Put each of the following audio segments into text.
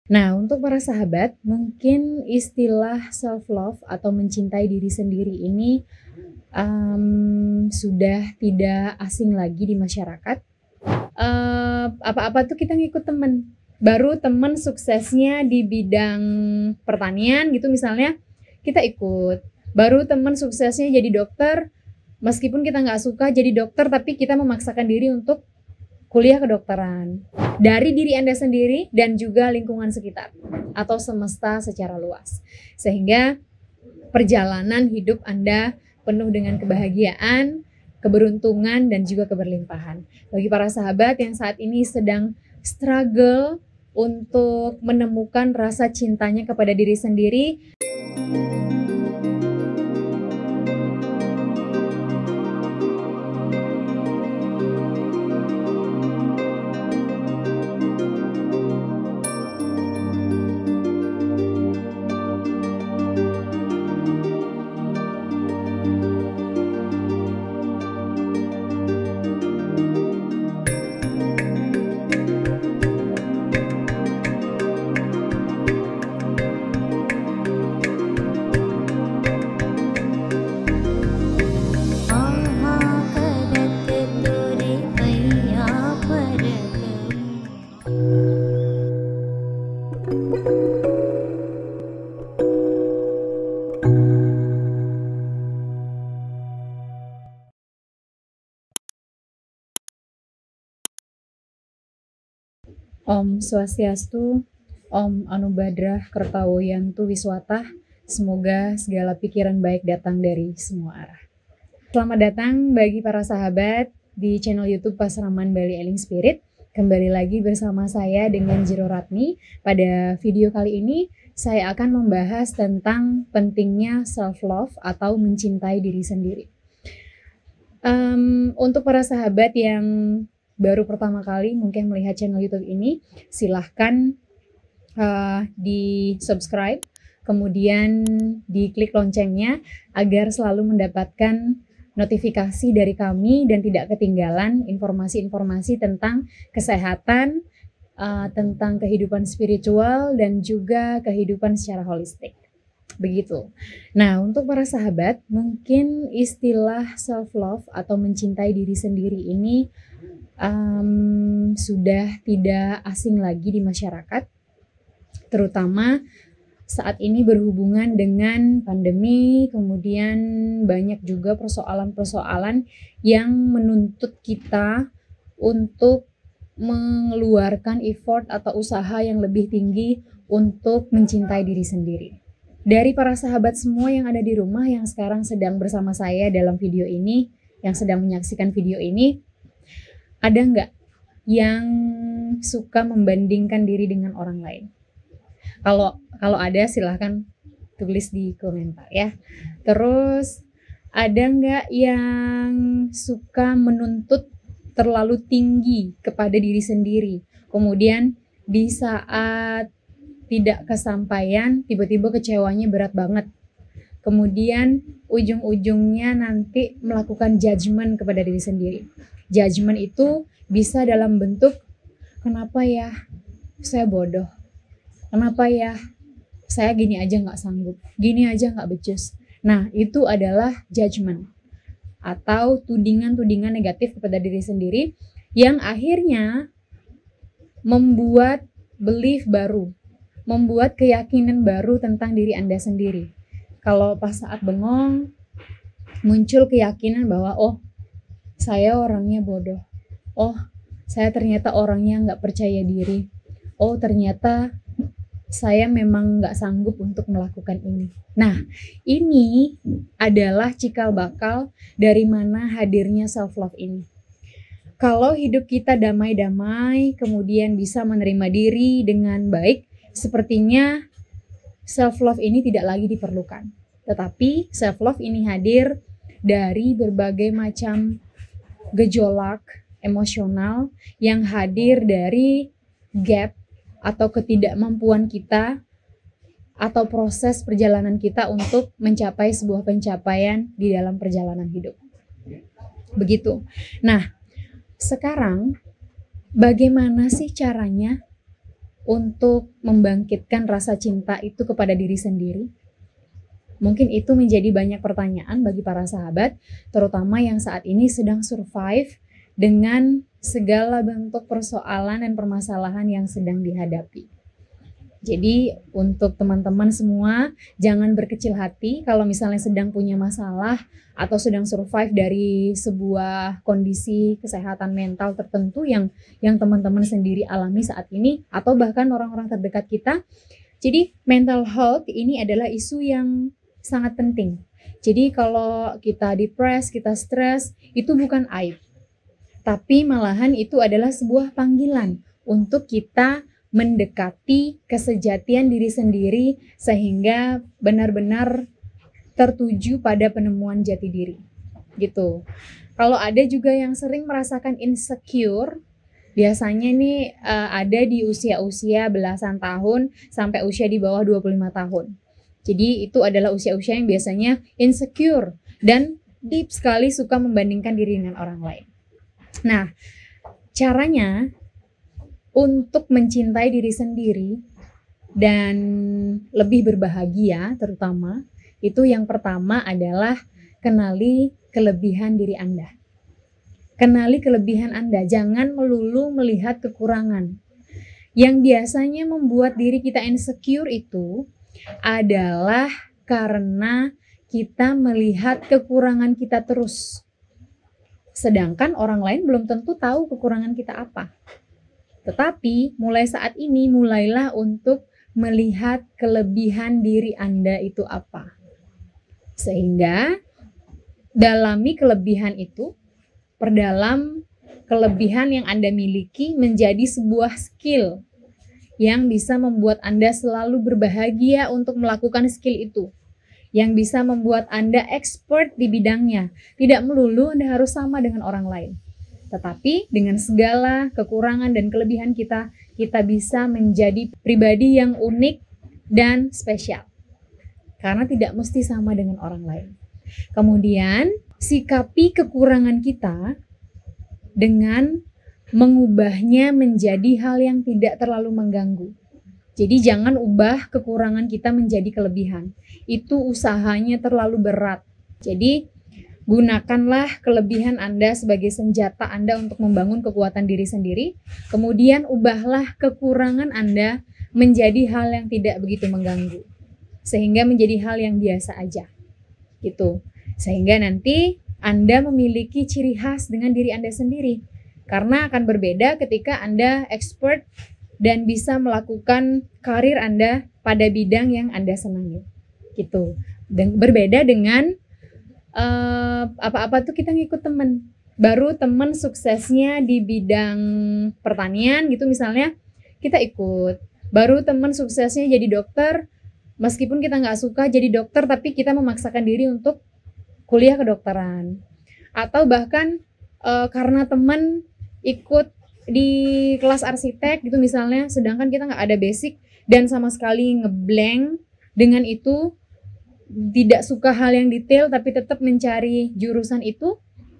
Nah, untuk para sahabat, mungkin istilah self love atau mencintai diri sendiri ini sudah tidak asing lagi di masyarakat. Apa-apa tuh kita ngikut temen. Baru temen suksesnya di bidang pertanian gitu misalnya, kita ikut. Baru temen suksesnya jadi dokter, meskipun kita nggak suka jadi dokter, tapi kita memaksakan diri untuk kuliah kedokteran. Dari diri Anda sendiri dan juga lingkungan sekitar atau semesta secara luas. Sehingga perjalanan hidup Anda penuh dengan kebahagiaan, keberuntungan, dan juga keberlimpahan. Bagi para sahabat yang saat ini sedang struggle untuk menemukan rasa cintanya kepada diri sendiri, Om Swastiastu, Om Anubadrah Kertawoyantu Wiswatah, semoga segala pikiran baik datang dari semua arah. Selamat datang bagi para sahabat di channel YouTube Pasraman Bali Eling Spirit. Kembali lagi bersama saya dengan Jiro Ratni. Pada video kali ini saya akan membahas tentang pentingnya self love atau mencintai diri sendiri. Untuk para sahabat yang baru pertama kali mungkin melihat channel YouTube ini, silahkan di subscribe, kemudian diklik loncengnya agar selalu mendapatkan notifikasi dari kami dan tidak ketinggalan informasi-informasi tentang kesehatan, tentang kehidupan spiritual dan juga kehidupan secara holistik. Begitu. Nah, untuk para sahabat, mungkin istilah self love atau mencintai diri sendiri ini sudah tidak asing lagi di masyarakat, terutama saat ini berhubungan dengan pandemi, kemudian banyak juga persoalan-persoalan yang menuntut kita untuk mengeluarkan effort atau usaha yang lebih tinggi untuk mencintai diri sendiri. Dari para sahabat semua yang ada di rumah yang sekarang sedang bersama saya dalam video ini, yang sedang menyaksikan video ini, ada nggak yang suka membandingkan diri dengan orang lain? Kalau ada silahkan tulis di komentar ya. Terus ada nggak yang suka menuntut terlalu tinggi kepada diri sendiri, kemudian di saat tidak kesampaian tiba-tiba kecewanya berat banget, kemudian ujung-ujungnya nanti melakukan judgement kepada diri sendiri. Judgement itu bisa dalam bentuk, kenapa ya saya bodoh, kenapa ya saya gini aja gak sanggup, gini aja gak becus. Nah, itu adalah judgement atau tudingan-tudingan negatif kepada diri sendiri yang akhirnya membuat belief baru, membuat keyakinan baru tentang diri Anda sendiri. Kalau pas saat bengong muncul keyakinan bahwa oh, saya orangnya bodoh, oh, saya ternyata orangnya nggak percaya diri, oh, ternyata saya memang nggak sanggup untuk melakukan ini. Nah, ini adalah cikal bakal dari mana hadirnya self love ini. Kalau hidup kita damai-damai, kemudian bisa menerima diri dengan baik, sepertinya self love ini tidak lagi diperlukan. Tetapi self love ini hadir dari berbagai macam gejolak emosional yang hadir dari gap atau ketidakmampuan kita atau proses perjalanan kita untuk mencapai sebuah pencapaian di dalam perjalanan hidup. Begitu. Nah, sekarang bagaimana sih caranya untuk membangkitkan rasa cinta itu kepada diri sendiri? Mungkin itu menjadi banyak pertanyaan bagi para sahabat, terutama yang saat ini sedang survive dengan segala bentuk persoalan dan permasalahan yang sedang dihadapi. Jadi untuk teman-teman semua, jangan berkecil hati kalau misalnya sedang punya masalah atau sedang survive dari sebuah kondisi kesehatan mental tertentu yang teman-teman sendiri alami saat ini, atau bahkan orang-orang terdekat kita. Jadi mental health ini adalah isu yang sangat penting. Jadi kalau kita depres, kita stres, itu bukan aib. Tapi malahan itu adalah sebuah panggilan untuk kita mendekati kesejatian diri sendiri sehingga benar-benar tertuju pada penemuan jati diri. Gitu. Kalau ada juga yang sering merasakan insecure, biasanya nih ada di usia-usia belasan tahun sampai usia di bawah 25 tahun. Jadi itu adalah usia-usia yang biasanya insecure dan deep sekali suka membandingkan diri dengan orang lain. Nah, caranya untuk mencintai diri sendiri dan lebih berbahagia terutama, itu yang pertama adalah kenali kelebihan diri Anda. Kenali kelebihan Anda, jangan melulu melihat kekurangan. Yang biasanya membuat diri kita insecure itu adalah karena kita melihat kekurangan kita terus. Sedangkan orang lain belum tentu tahu kekurangan kita apa. Tetapi mulai saat ini mulailah untuk melihat kelebihan diri Anda itu apa. Sehingga dalami kelebihan itu, perdalam kelebihan yang Anda miliki menjadi sebuah skill yang bisa membuat Anda selalu berbahagia untuk melakukan skill itu. Yang bisa membuat Anda expert di bidangnya. Tidak melulu Anda harus sama dengan orang lain. Tetapi dengan segala kekurangan dan kelebihan kita, kita bisa menjadi pribadi yang unik dan spesial. Karena tidak mesti sama dengan orang lain. Kemudian, sikapi kekurangan kita dengan mengubahnya menjadi hal yang tidak terlalu mengganggu. Jadi jangan ubah kekurangan kita menjadi kelebihan. Itu usahanya terlalu berat. Jadi gunakanlah kelebihan Anda sebagai senjata Anda untuk membangun kekuatan diri sendiri. Kemudian ubahlah kekurangan Anda menjadi hal yang tidak begitu mengganggu. Sehingga menjadi hal yang biasa aja. Gitu. Sehingga nanti Anda memiliki ciri khas dengan diri Anda sendiri. Karena akan berbeda ketika Anda expert dan bisa melakukan karir Anda pada bidang yang Anda senangi. Gitu. Dan berbeda dengan apa-apa tuh kita ngikut teman. Baru teman suksesnya di bidang pertanian gitu misalnya, kita ikut. Baru teman suksesnya jadi dokter, meskipun kita nggak suka jadi dokter, tapi kita memaksakan diri untuk kuliah kedokteran. Atau bahkan karena teman ikut di kelas arsitek gitu misalnya, sedangkan kita nggak ada basic dan sama sekali ngeblank, dengan itu tidak suka hal yang detail tapi tetap mencari jurusan itu,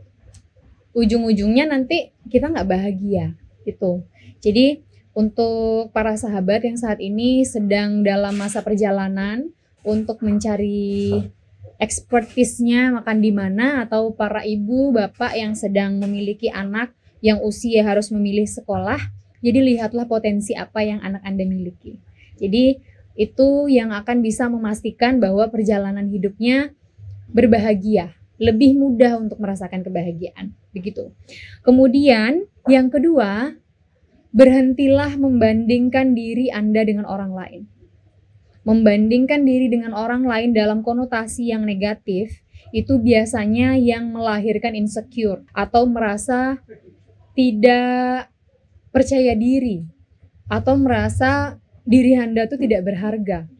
ujung-ujungnya nanti kita nggak bahagia gitu. Jadi untuk para sahabat yang saat ini sedang dalam masa perjalanan untuk mencari expertise-nya makan di mana, atau para ibu bapak yang sedang memiliki anak yang usia harus memilih sekolah, jadi lihatlah potensi apa yang anak Anda miliki. Jadi itu yang akan bisa memastikan bahwa perjalanan hidupnya berbahagia, lebih mudah untuk merasakan kebahagiaan, begitu. Kemudian yang kedua, berhentilah membandingkan diri Anda dengan orang lain. Membandingkan diri dengan orang lain dalam konotasi yang negatif, itu biasanya yang melahirkan insecure atau merasa tidak percaya diri atau merasa diri Anda tuh tidak berharga.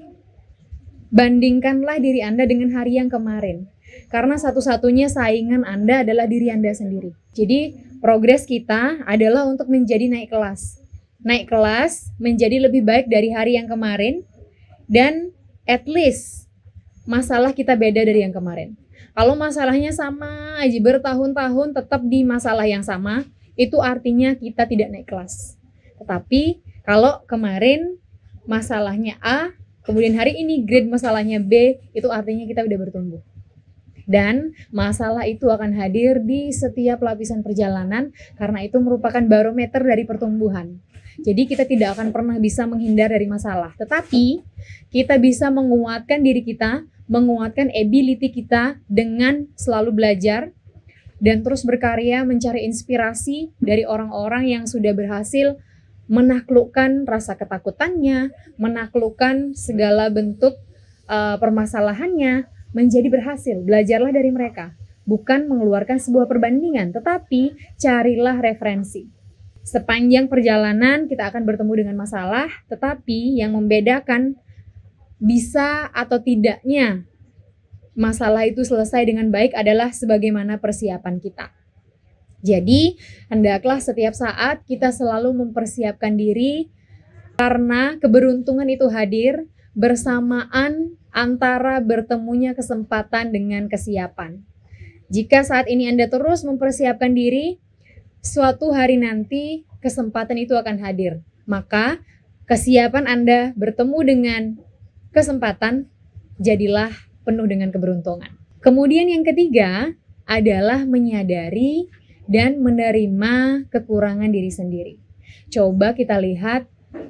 Bandingkanlah diri Anda dengan hari yang kemarin. Karena satu-satunya saingan Anda adalah diri Anda sendiri. Jadi progres kita adalah untuk menjadi naik kelas. Naik kelas menjadi lebih baik dari hari yang kemarin. Dan at least masalah kita beda dari yang kemarin. Kalau masalahnya sama aja bertahun-tahun tetap di masalah yang sama, itu artinya kita tidak naik kelas. Tetapi Kalau kemarin masalahnya A, kemudian hari ini grade masalahnya B, itu artinya kita udah bertumbuh. Dan masalah itu akan hadir di setiap lapisan perjalanan karena itu merupakan barometer dari pertumbuhan. Jadi kita tidak akan pernah bisa menghindar dari masalah, tetapi kita bisa menguatkan diri kita, menguatkan ability kita dengan selalu belajar dan terus berkarya mencari inspirasi dari orang-orang yang sudah berhasil menaklukkan rasa ketakutannya, menaklukkan segala bentuk permasalahannya, menjadi berhasil. Belajarlah dari mereka, bukan mengeluarkan sebuah perbandingan, tetapi carilah referensi. Sepanjang perjalanan kita akan bertemu dengan masalah, tetapi yang membedakan bisa atau tidaknya masalah itu selesai dengan baik adalah sebagaimana persiapan kita. Jadi, hendaklah setiap saat kita selalu mempersiapkan diri karena keberuntungan itu hadir bersamaan antara bertemunya kesempatan dengan kesiapan. Jika saat ini Anda terus mempersiapkan diri, suatu hari nanti kesempatan itu akan hadir. Maka kesiapan Anda bertemu dengan kesempatan, jadilah penuh dengan keberuntungan. Kemudian yang ketiga adalah menyadari dan menerima kekurangan diri sendiri. Coba kita lihat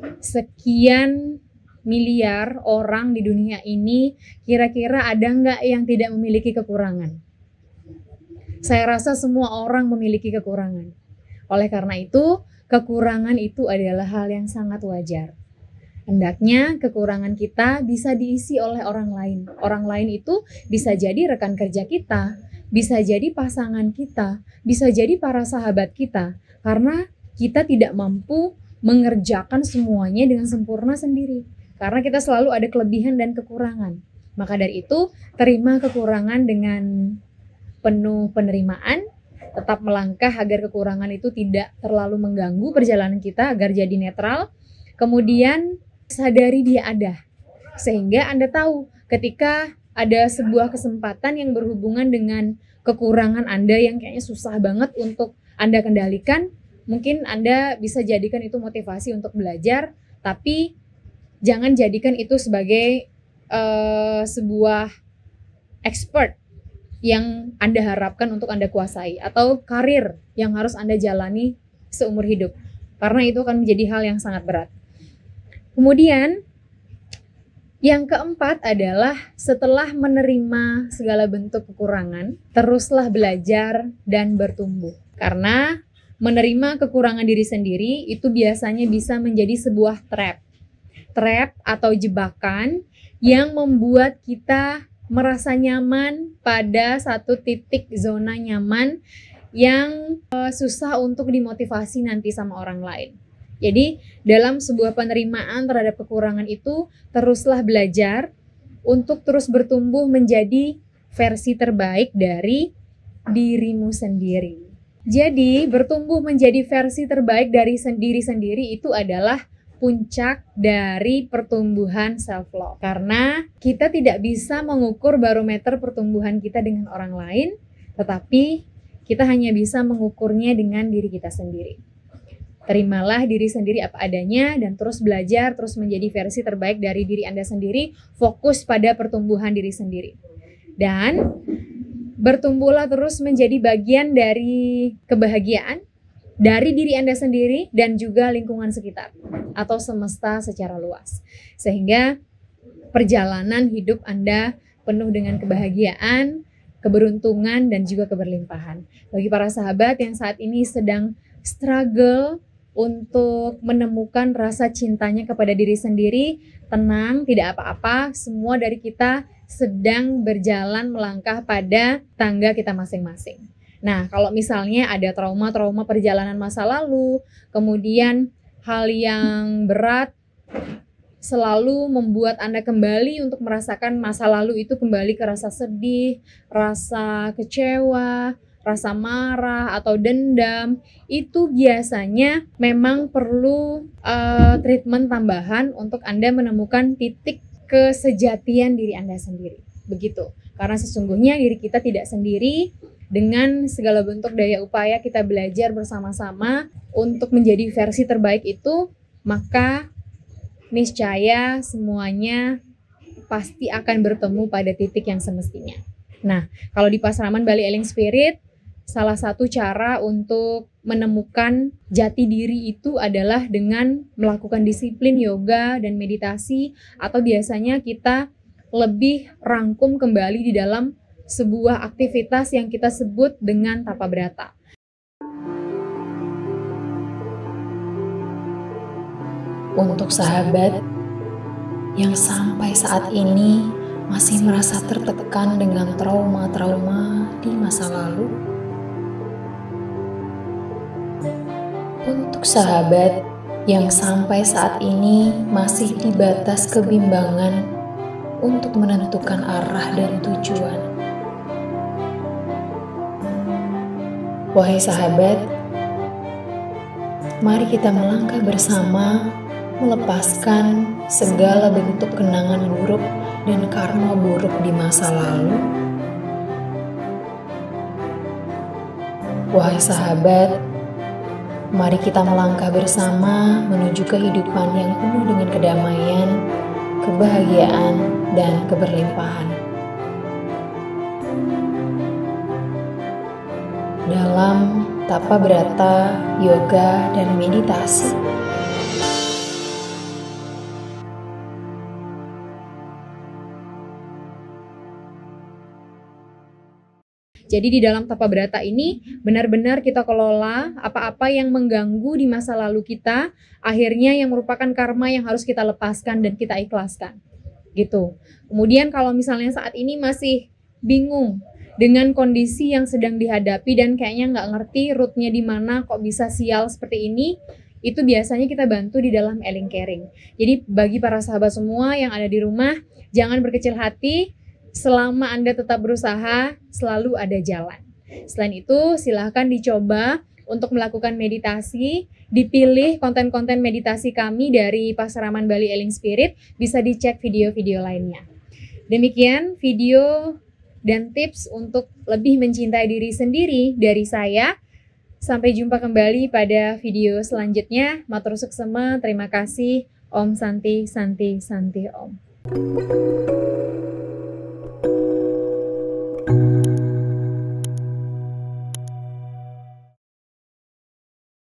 sekian miliar orang di dunia ini, kira-kira ada nggak yang tidak memiliki kekurangan? Saya rasa semua orang memiliki kekurangan. Oleh karena itu, kekurangan itu adalah hal yang sangat wajar. Hendaknya kekurangan kita bisa diisi oleh orang lain. Orang lain itu bisa jadi rekan kerja kita, bisa jadi pasangan kita, bisa jadi para sahabat kita. Karena kita tidak mampu mengerjakan semuanya dengan sempurna sendiri. Karena kita selalu ada kelebihan dan kekurangan. Maka dari itu, terima kekurangan dengan penuh penerimaan, tetap melangkah agar kekurangan itu tidak terlalu mengganggu perjalanan kita, agar jadi netral. Kemudian sadari dia ada, sehingga Anda tahu ketika ada sebuah kesempatan yang berhubungan dengan kekurangan Anda yang kayaknya susah banget untuk Anda kendalikan, mungkin Anda bisa jadikan itu motivasi untuk belajar, tapi jangan jadikan itu sebagai sebuah expert yang Anda harapkan untuk Anda kuasai, atau karir yang harus Anda jalani seumur hidup, karena itu akan menjadi hal yang sangat berat. Kemudian yang keempat adalah setelah menerima segala bentuk kekurangan, teruslah belajar dan bertumbuh. Karena menerima kekurangan diri sendiri itu biasanya bisa menjadi sebuah trap atau jebakan yang membuat kita merasa nyaman pada satu titik zona nyaman yang susah untuk dimotivasi nanti sama orang lain. Jadi dalam sebuah penerimaan terhadap kekurangan itu, teruslah belajar untuk terus bertumbuh menjadi versi terbaik dari dirimu sendiri. Jadi bertumbuh menjadi versi terbaik dari diri sendiri itu adalah puncak dari pertumbuhan self-love. Karena kita tidak bisa mengukur barometer pertumbuhan kita dengan orang lain, tetapi kita hanya bisa mengukurnya dengan diri kita sendiri. Terimalah diri sendiri apa adanya dan terus belajar, terus menjadi versi terbaik dari diri Anda sendiri, fokus pada pertumbuhan diri sendiri. Dan bertumbuhlah terus menjadi bagian dari kebahagiaan dari diri Anda sendiri dan juga lingkungan sekitar atau semesta secara luas. Sehingga perjalanan hidup Anda penuh dengan kebahagiaan, keberuntungan, dan juga keberlimpahan. Bagi para sahabat yang saat ini sedang struggle untuk menemukan rasa cintanya kepada diri sendiri, tenang, tidak apa-apa, semua dari kita sedang berjalan melangkah pada tangga kita masing-masing. Nah, kalau misalnya ada trauma-trauma perjalanan masa lalu, kemudian hal yang berat selalu membuat Anda kembali untuk merasakan masa lalu itu kembali ke rasa sedih, rasa kecewa, rasa marah atau dendam, itu biasanya memang perlu treatment tambahan untuk Anda menemukan titik kesejatian diri Anda sendiri. Begitu. Karena sesungguhnya diri kita tidak sendiri. Dengan segala bentuk daya upaya kita belajar bersama-sama untuk menjadi versi terbaik itu, maka niscaya semuanya pasti akan bertemu pada titik yang semestinya. Nah, kalau di Pasraman Bali Eling Spirit, salah satu cara untuk menemukan jati diri itu adalah dengan melakukan disiplin yoga dan meditasi, atau biasanya kita lebih rangkum kembali di dalam sebuah aktivitas yang kita sebut dengan tapa brata. Untuk sahabat yang sampai saat ini masih merasa tertekan dengan trauma-trauma di masa lalu. Untuk sahabat yang sampai saat ini masih di batas kebimbangan untuk menentukan arah dan tujuan. Wahai sahabat, mari kita melangkah bersama, melepaskan segala bentuk kenangan buruk dan karma buruk di masa lalu. Wahai sahabat, mari kita melangkah bersama menuju kehidupan yang penuh dengan kedamaian, kebahagiaan, dan keberlimpahan. Dalam tapa brata, yoga, dan meditasi. Jadi di dalam tapa brata ini benar-benar kita kelola apa-apa yang mengganggu di masa lalu kita, akhirnya yang merupakan karma yang harus kita lepaskan dan kita ikhlaskan. Gitu. Kemudian kalau misalnya saat ini masih bingung dengan kondisi yang sedang dihadapi dan kayaknya nggak ngerti rootnya di mana kok bisa sial seperti ini, itu biasanya kita bantu di dalam Eling Caring. Jadi bagi para sahabat semua yang ada di rumah, jangan berkecil hati. Selama Anda tetap berusaha, selalu ada jalan. Selain itu, silahkan dicoba untuk melakukan meditasi. Dipilih konten-konten meditasi kami dari Pasraman Bali Eling Spirit, bisa dicek video-video lainnya. Demikian video dan tips untuk lebih mencintai diri sendiri dari saya. Sampai jumpa kembali pada video selanjutnya. Matur suksema, terima kasih. Om Santi Santi Santi Om.